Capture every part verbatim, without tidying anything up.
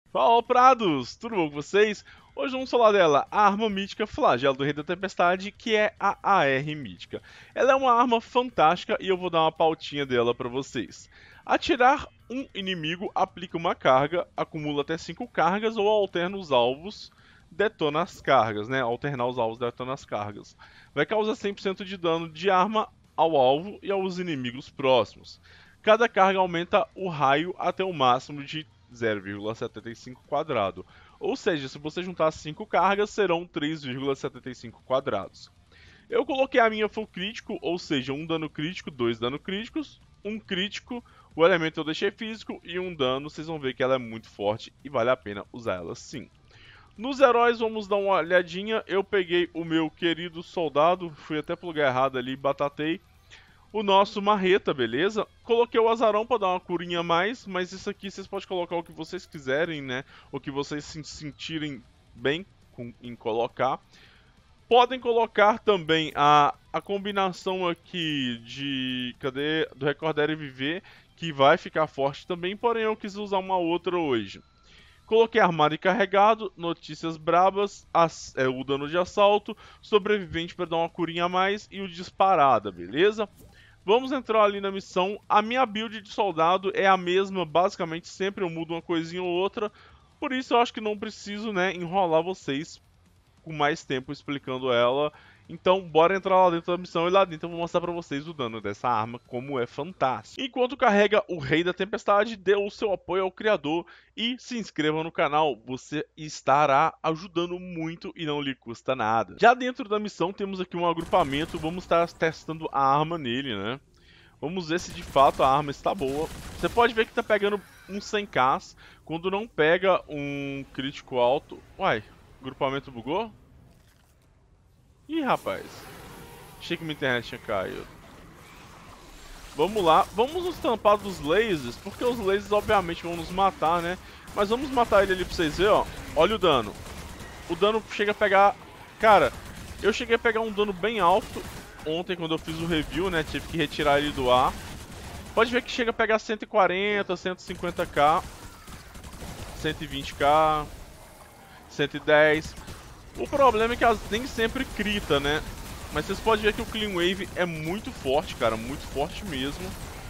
Fala, Prados! Tudo bom com vocês? Hoje vamos falar dela, a arma mítica Flagelo do Rei da Tempestade, que é a A R mítica. Ela é uma arma fantástica e eu vou dar uma pautinha dela para vocês. Atirar um inimigo aplica uma carga, acumula até cinco cargas ou alterna os alvos, detona as cargas, né? Alternar os alvos, detona as cargas. Vai causar cem por cento de dano de arma ao alvo e aos inimigos próximos. Cada carga aumenta o raio até o máximo de zero vírgula setenta e cinco quadrado. Ou seja, se você juntar cinco cargas, serão três vírgula setenta e cinco quadrados. Eu coloquei a minha full crítico, ou seja, um dano crítico, dois dano críticos, um crítico, o elemento eu deixei físico e um dano. Vocês vão ver que ela é muito forte e vale a pena usar ela sim. Nos heróis, vamos dar uma olhadinha. Eu peguei o meu querido soldado, fui até pro lugar errado ali, batatei. O nosso marreta, beleza? Coloquei o azarão para dar uma curinha a mais, mas isso aqui vocês podem colocar o que vocês quiserem, né? O que vocês se sentirem bem com, em colocar. Podem colocar também a, a combinação aqui de... Cadê? Do Recordar e Viver, que vai ficar forte também, porém eu quis usar uma outra hoje. Coloquei armado e carregado, notícias brabas, as, é, o dano de assalto, sobrevivente para dar uma curinha a mais e o disparada, beleza? Vamos entrar ali na missão. A minha build de soldado é a mesma, basicamente sempre eu mudo uma coisinha ou outra. Por isso eu acho que não preciso, né, enrolar vocês com mais tempo explicando ela. Então, bora entrar lá dentro da missão e lá dentro eu vou mostrar pra vocês o dano dessa arma, como é fantástico. Enquanto carrega o Rei da Tempestade, dê o seu apoio ao criador e se inscreva no canal. Você estará ajudando muito e não lhe custa nada. Já dentro da missão temos aqui um agrupamento, vamos estar testando a arma nele, né? Vamos ver se de fato a arma está boa. Você pode ver que está pegando um cem K. Quando não pega um crítico alto... Uai, o grupamento bugou? Ih, rapaz. Achei que minha internet tinha caído. Vamos lá. Vamos nos tampar dos lasers, porque os lasers obviamente vão nos matar, né? Mas vamos matar ele ali pra vocês verem, ó. Olha o dano. O dano chega a pegar... Cara, eu cheguei a pegar um dano bem alto ontem quando eu fiz o review, né? Tive que retirar ele do ar. Pode ver que chega a pegar cento e quarenta, cento e cinquenta K, cento e vinte K, cento e dez. O problema é que nem sempre crita, né? Mas vocês podem ver que o Clean Wave é muito forte, cara, muito forte mesmo.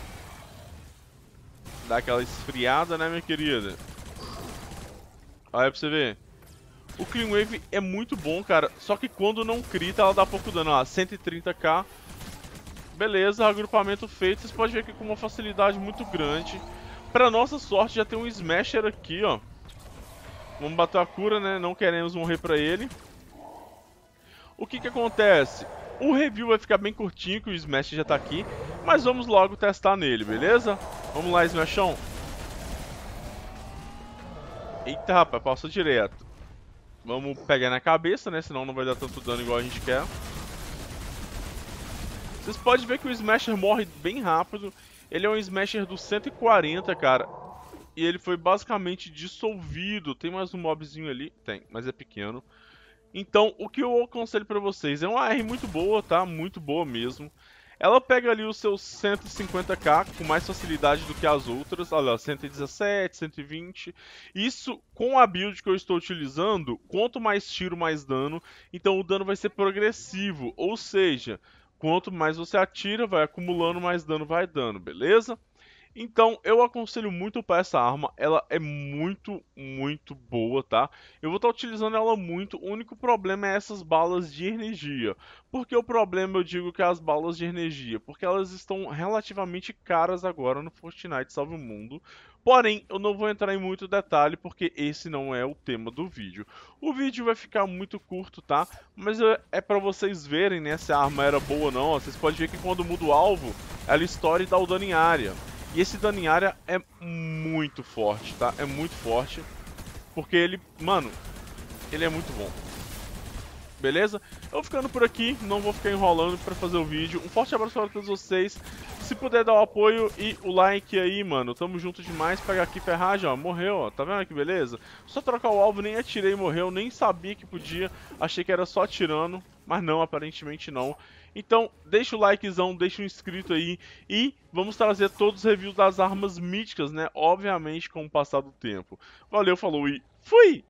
Dá aquela esfriada, né, minha querida? Olha pra você ver. O Clean Wave é muito bom, cara, só que quando não crita, ela dá pouco dano. Ó, cento e trinta K. Beleza, agrupamento feito. Vocês podem ver que com uma facilidade muito grande. Pra nossa sorte, já tem um Smasher aqui, ó. Vamos bater a cura, né? Não queremos morrer pra ele. O que que acontece? O review vai ficar bem curtinho, que o Smash já tá aqui. Mas vamos logo testar nele, beleza? Vamos lá, Smashão. Eita, rapaz, passa direto. Vamos pegar na cabeça, né? Senão não vai dar tanto dano igual a gente quer. Vocês podem ver que o Smasher morre bem rápido. Ele é um Smasher do cento e quarenta, cara. E ele foi basicamente dissolvido. Tem mais um mobzinho ali? Tem, mas é pequeno. Então, o que eu aconselho pra vocês é uma A R muito boa, tá? Muito boa mesmo. Ela pega ali os seus cento e cinquenta K com mais facilidade do que as outras. Olha lá, cento e dezessete, cento e vinte. Isso, com a build que eu estou utilizando, quanto mais tiro, mais dano. Então o dano vai ser progressivo. Ou seja, quanto mais você atira, vai acumulando, mais dano vai dando, beleza? Então, eu aconselho muito para essa arma, ela é muito, muito boa, tá? Eu vou estar utilizando ela muito, o único problema é essas balas de energia. Por que o problema eu digo que é as balas de energia? Porque elas estão relativamente caras agora no Fortnite Salve o Mundo. Porém, eu não vou entrar em muito detalhe porque esse não é o tema do vídeo. O vídeo vai ficar muito curto, tá? Mas é, é para vocês verem, né, se a arma era boa ou não. Vocês podem ver que quando muda o alvo, ela estoura e dá o dano em área. E esse dano em área é muito forte, tá? É muito forte. Porque ele, mano, ele é muito bom. Beleza? Eu vou ficando por aqui, não vou ficar enrolando pra fazer o vídeo. Um forte abraço para todos vocês. Se puder dar o apoio e o like aí, mano. Tamo junto demais. Pega aqui ferragem, ó. Morreu, ó. Tá vendo que beleza? Só trocar o alvo, nem atirei e morreu. Nem sabia que podia. Achei que era só atirando. Mas não, aparentemente não. Então, deixa o likezão, deixa um inscrito aí e vamos trazer todos os reviews das armas míticas, né? Obviamente com o passar do tempo. Valeu, falou e fui!